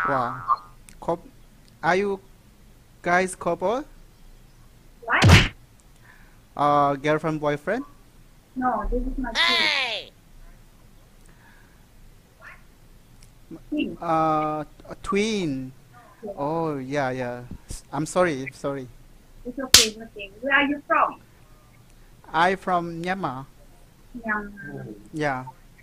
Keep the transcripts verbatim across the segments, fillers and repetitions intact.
Wow. Cou- are you guys couple? What? Uh, girlfriend, boyfriend? No, this is not true. Twin. Uh, a twin. Yeah. Oh, yeah, yeah. S- I'm sorry, sorry. It's okay, it's okay. Where are you from? I from Myanmar. Myanmar. Yeah.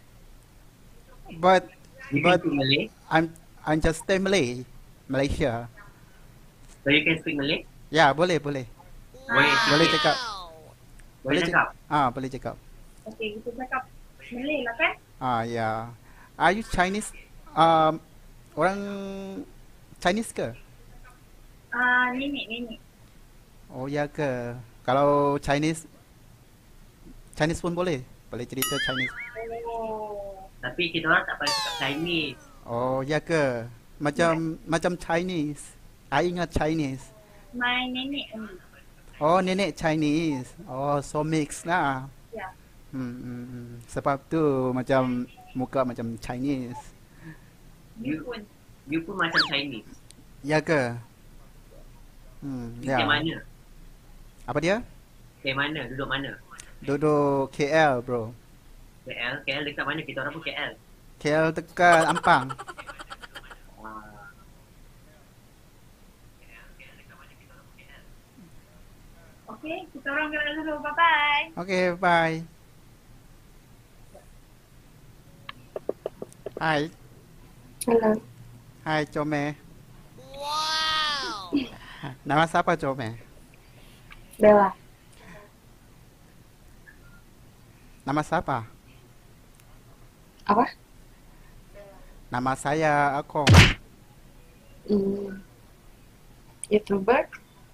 But, You can but speak Malay? I'm, I'm just stay Malay, Malaysia. So you can speak Malay? Ya, boleh, boleh. Boleh Boleh sikit. cakap. Boleh cak- cakap? Ah, boleh cakap. Okay, kita cakap Malay lah kan? Ah, ya. Are you Chinese? Um, orang Chinese ke? Ah, nenek, nenek. Oh, ya ke? Kalau Chinese, Chinese pun boleh. Boleh cerita Chinese. Oh. Tapi kita orang tak pandai cakap Chinese. Oh, ya ke? Macam macam Chinese. I ingat Chinese. My nenek only. Oh, nenek Chinese. Oh, so mix lah. Yeah. Hmm, hmm, hmm. Sebab tu macam muka macam Chinese. You You, pun. you pun macam Chinese. Ya ke? Hmm, You ya. Ke mana? Apa dia? Ke mana? Duduk mana? Duduk K L, bro. K L? K L dekat mana? Kita orang pun K L. K L dekat Ampang. Ah. Okay, kita orang jalan dulu. Bye-bye. Okay, bye. Hai, Halo, hai Jome. Wow. Nama siapa Jome? Bella. Nama siapa? Apa? Nama saya Akong. Hmm, YouTuber?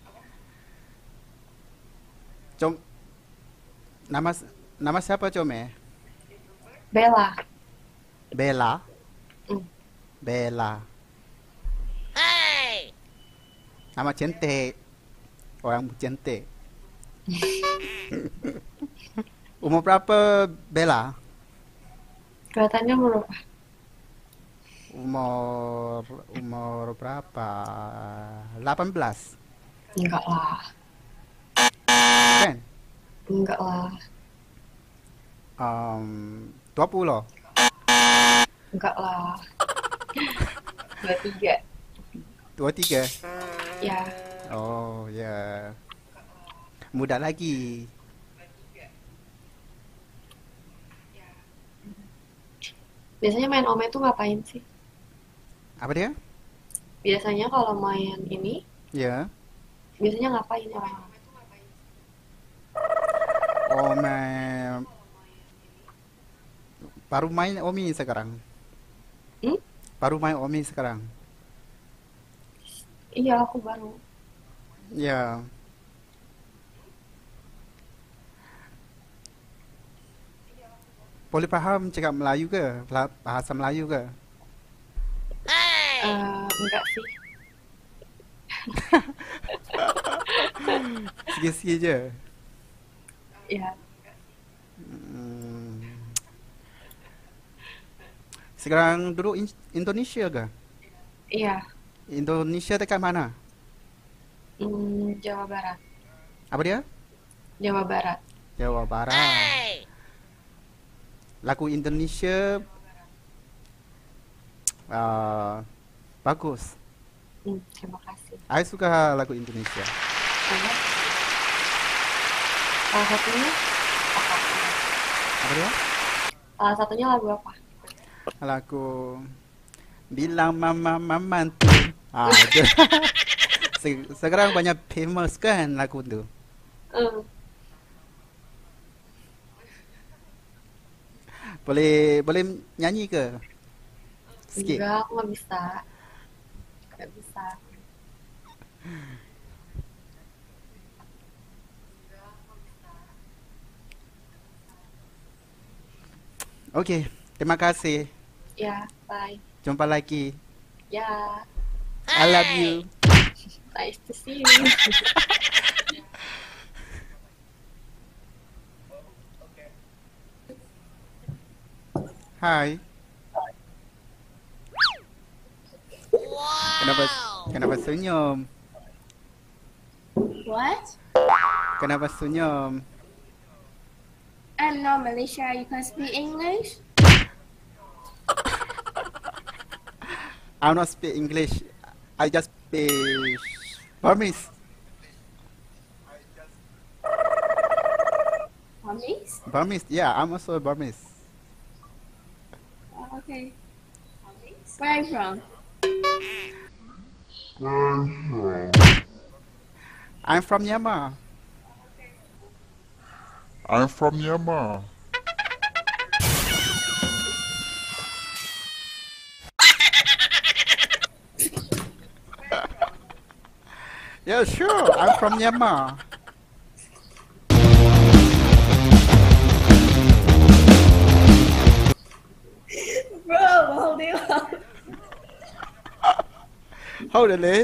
Jom. Nama nama siapa Jome? Bella. Bella. Hmm. Bella. Nama cantik. Orang cantik. Umur berapa Bella? Kelihatannya berapa? Umur umur berapa? delapan belas. Enggak lah. Kan? Enggak lah. Um, dua puluh. Enggak lah. Dua tiga. dua tiga. Ya. Oh, ya. Muda lagi. Biasanya main Ome itu ngapain sih? Apa dia? Biasanya kalau main ini, Ya. biasanya ngapain orang? Oh, main. Baru main Omi sekarang. Hmm? Baru main Omi sekarang. Iya, aku baru. Ya. Boleh faham cakap Melayu ke? Bela- Bahasa Melayu ke? Eh, enggak sih. Sikit-sikit je. Ya, Hmm. Sekarang duduk in- Indonesia ke? iya. Indonesia dekat mana? Hmm, Jawa Barat. Apa dia? Jawa Barat. Jawa Barat. Lagu Indonesia uh, bagus. Hmm, terima kasih. I suka lagu Indonesia. Coba. Salah satunya apa? Apa dia? Salah satunya lagu apa? Lagu Bilang Mama Mama tu. Ah, itu. Se- Sekarang banyak famous kan lagu tu. Hmm, Boleh boleh nyanyi ke? Sikit. enggak, aku nggak bisa. Nggak bisa. Okey, terima kasih. Ya, bye. Jumpa lagi. Ya, I love you. nice to see you. Hai. Kenapa kenapa senyum? What? Kenapa senyum? I'm not Malaysia. You can speak English? I'm not speak English. I just speak Burmese. Burmese? Burmese. Yeah, I'm also Burmese. Oh, okay. Where are you from? I'm from Myanmar. I'm from Myanmar. Yeah, sure. I'm from Myanmar. Bro, hold it up. Hold it, Lee.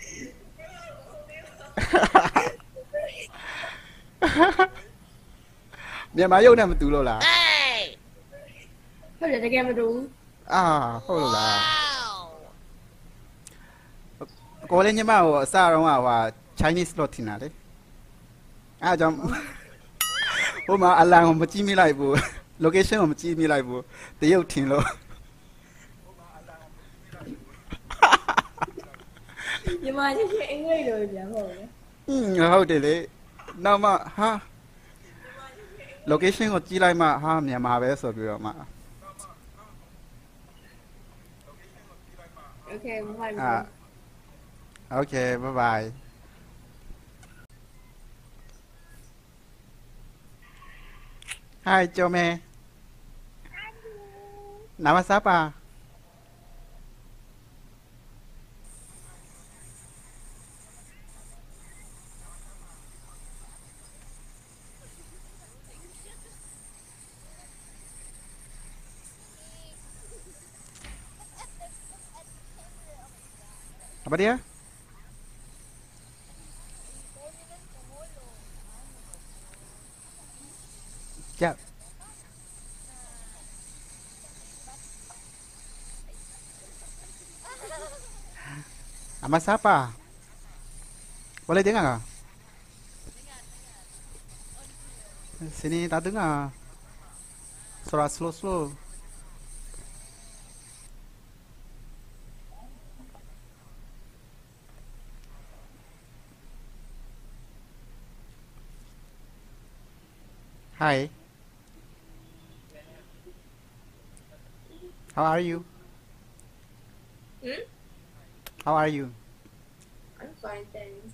Myanmar yêu nam tu lo la. Hold it again, Madu. À,ဟုတ်လားကိုလည်းညီမကိုအစတော့ကဟို Chinese လို့ထင်တာလေအားကြောင့်ဟိုမှာအလံကိုမကြည့်မိလိုက်ဘူး location ကိုမကြည့်မိလိုက်ဘူးတရုတ်ထင်လို့ Nhưng mà chứ chuyện người rồi chẳng rồi. อืมဟုတ်တယ်လေနောက်မှဟာ location ကိုကြည့်လိုက်မှဟာမြန်မာပဲဆိုပြီးတော့မှ Okay, bye bye. อ่าโอเคบ๊ายบาย Hai Chome. Nama siapa? Apa dia? Siap. Nama siapa? Boleh dengar nggak? Sini tak dengar. Suara slow-slow. Hi. How are you? Hmm? How are you? I'm fine, thanks.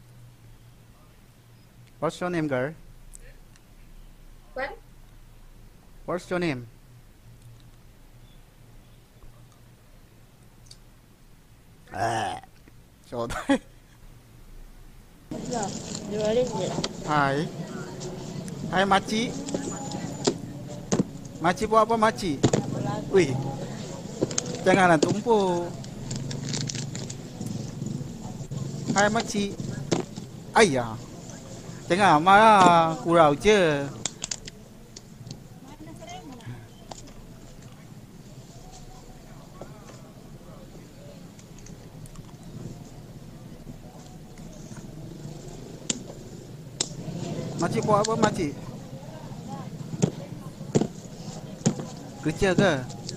What's your name, girl? What? What's your name? Ah, so Hai. Hai Maci. Maci buat apa Maci? Wih. Janganlah tumpuk. Hai Maci. Ayah. Jangan marah, kurau je. Makcik buat apa makcik? Kerja ke?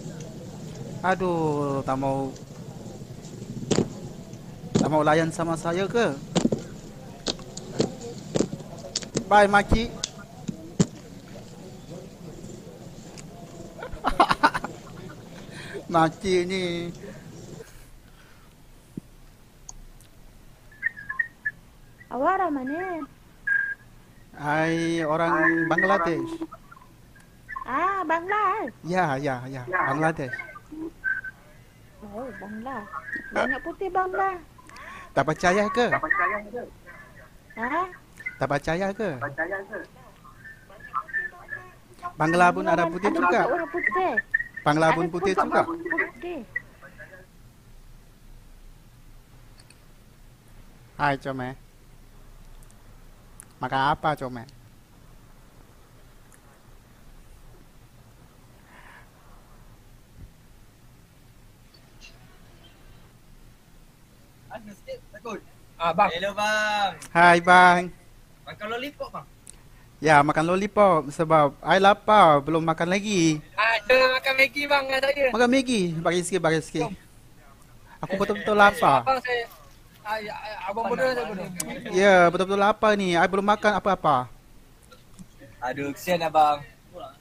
Aduh, tak mau Tak mau layan sama saya ke? Bye makcik. Makcik ni Awak orang mana? Hai orang Bangladesh. Ah, Bangla. Ya, ya, ya, Bangladesh. Oh, Bangla. Banyak putih Bangla. Tak percaya ke? Ah, Tak percaya ke? Bangla pun ada putih ada juga. orang putih. Bangla Ada pun putih juga. Putih. Hai Chome. Makan apa Chome? Ah, bang. Hello bang. Hai bang. Makan lollipop bang. Ya, makan lollipop sebab I lapar, belum makan lagi. Ah, jangan makan Maggi bang dengan saya. Makan Maggi, bagi sikit, bagi sikit. Aku betul-betul lapar. Abang saya ah, ya, abang bodoh saya bodoh. Ya, betul-betul lapar ni. I belum makan apa-apa. Aduh, kesian abang.